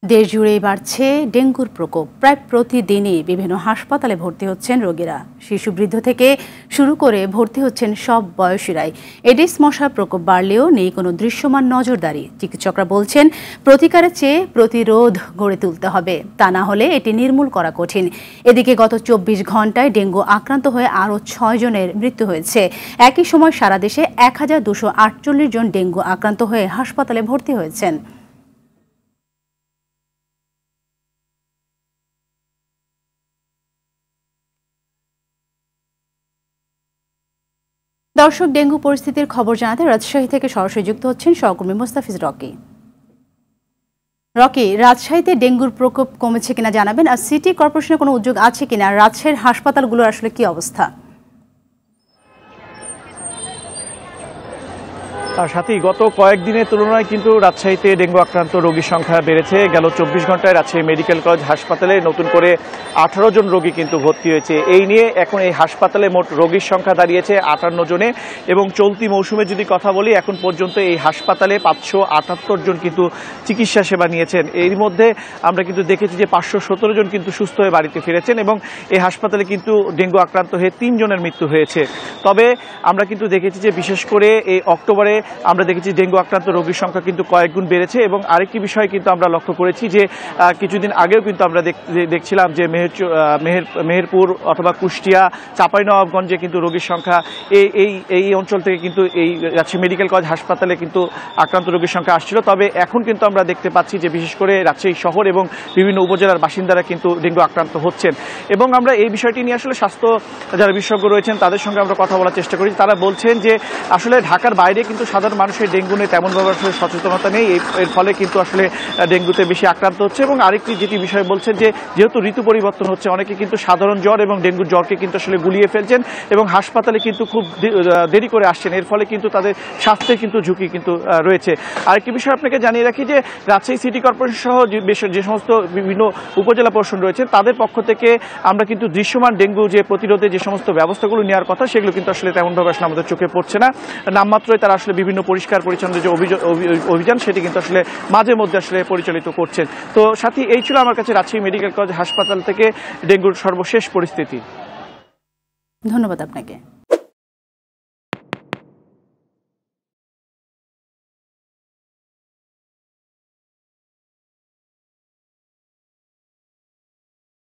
দেশ জুড়েই বাড়ছে ডেঙ্গুর প্রকোপ। প্রায় প্রতিদিনই বিভিন্ন হাসপাতালে ভর্তি হচ্ছেন রোগীরা। শিশু বৃদ্ধ থেকে শুরু করে ভর্তি হচ্ছেন সব বয়সীরাই। এডিস মশার প্রকোপ বাড়লেও নেই কোনো দৃশ্যমান নজরদারি। চিকিৎসকরা বলছেন, প্রতিকারের চেয়ে প্রতিরোধ গড়ে তুলতে হবে, তা না হলে এটি নির্মূল করা কঠিন। এদিকে গত 24 ঘন্টায় ডেঙ্গু আক্রান্ত হয়ে আরও 6 জনের মৃত্যু হয়েছে। একই সময় সারা দেশে 1248 জন ডেঙ্গু আক্রান্ত হয়ে হাসপাতালে ভর্তি হয়েছেন। দর্শক, ডেঙ্গু পরিস্থিতির খবর জানাতে রাজশাহী থেকে সরাসরি যুক্ত হচ্ছেন সহকর্মী মোস্তাফিজ রকি। রাজশাহীতে ডেঙ্গুর প্রকোপ কমেছে কিনা জানাবেন, আর সিটি কর্পোরেশনের কোনো উদ্যোগ আছে কিনা? রাজশাহীর হাসপাতালগুলোর আসলে কি অবস্থা? সাথী, গত কয়েকদিনের তুলনায় কিন্তু রাজশাহীতে ডেঙ্গু আক্রান্ত রোগীর সংখ্যা বেড়েছে। গেল 24 ঘন্টায় রাজশাহী মেডিকেল কলেজ হাসপাতালে নতুন করে 18 জন রোগী কিন্তু ভর্তি হয়েছে। এই নিয়ে এখন এই হাসপাতালে মোট রোগীর সংখ্যা দাঁড়িয়েছে 58 জনে, এবং চলতি মৌসুমে যদি কথা বলি, এখন পর্যন্ত এই হাসপাতালে 578 জন কিন্তু চিকিৎসা সেবা নিয়েছেন। এর মধ্যে আমরা কিন্তু দেখেছি যে 517 জন কিন্তু সুস্থ হয়ে বাড়িতে ফিরেছেন, এবং এই হাসপাতালে কিন্তু ডেঙ্গু আক্রান্ত হয়ে 3 জনের মৃত্যু হয়েছে। তবে আমরা কিন্তু দেখেছি যে বিশেষ করে এই অক্টোবরে আমরা দেখেছি ডেঙ্গু আক্রান্ত রোগীর সংখ্যা কিন্তু কয়েক গুণ বেড়েছে। এবং আরেকটি বিষয় কিন্তু আমরা লক্ষ্য করেছি যে কিছুদিন আগেও কিন্তু আমরা দেখছিলাম যে মেহেরপুর অথবা কুষ্টিয়া, চাঁপাইনবাবগঞ্জে কিন্তু রোগীর সংখ্যা এই অঞ্চল থেকে কিন্তু এই রাজশাহী মেডিকেল কলেজ হাসপাতালে কিন্তু আক্রান্ত রোগীর সংখ্যা আসছিল। তবে এখন কিন্তু আমরা দেখতে পাচ্ছি যে বিশেষ করে রাজশাহী শহর এবং বিভিন্ন উপজেলার বাসিন্দারা কিন্তু ডেঙ্গু আক্রান্ত হচ্ছেন। এবং আমরা এই বিষয়টি নিয়ে আসলে স্বাস্থ্য যারা বিশেষজ্ঞ রয়েছেন তাদের সঙ্গে আমরা কথা বলার চেষ্টা করি। তারা বলছেন যে আসলে ঢাকার বাইরে কিন্তু সাধারণ মানুষের ডেঙ্গু নিয়ে তেমনভাবে আসলে সচেতনতা নেই, এর ফলে কিন্তু আসলে ডেঙ্গুতে বেশি আক্রান্ত হচ্ছে। এবং আরেকটি যেটি বিষয় বলছেন যে যেহেতু ঋতু পরিবর্তন হচ্ছে, অনেকে কিন্তু সাধারণ জ্বর এবং ডেঙ্গুর জ্বরকে কিন্তু আসলে গুলিয়ে ফেলছেন এবং হাসপাতালে কিন্তু খুব দেরি করে আসছেন। এর ফলে কিন্তু তাদের স্বাস্থ্যের কিন্তু ঝুঁকি কিন্তু রয়েছে। আরেকটি বিষয় আপনাকে জানিয়ে রাখি যে রাজশাহী সিটি কর্পোরেশন সহ যে সমস্ত বিভিন্ন উপজেলা প্রশাসন রয়েছে তাদের পক্ষ থেকে আমরা কিন্তু দৃশ্যমান ডেঙ্গু যে প্রতিরোধে যে সমস্ত ব্যবস্থাগুলো নেওয়ার কথা সেগুলো কিন্তু আসলে তেমনভাবে আসলে আমাদের চোখে পড়ছে না। নামমাত্রই তারা আসলে বিভিন্ন পরিষ্কার পরিচ্ছন্ন যে অভিযান সেটি কিন্তু আসলে মাঝে মধ্যে আসলে পরিচালিত করছেন। তো সাথী, এই ছিল আমার কাছে রাজশাহী মেডিকেল কলেজ হাসপাতাল থেকে ডেঙ্গুর সর্বশেষ পরিস্থিতি। ধন্যবাদ আপনাকে।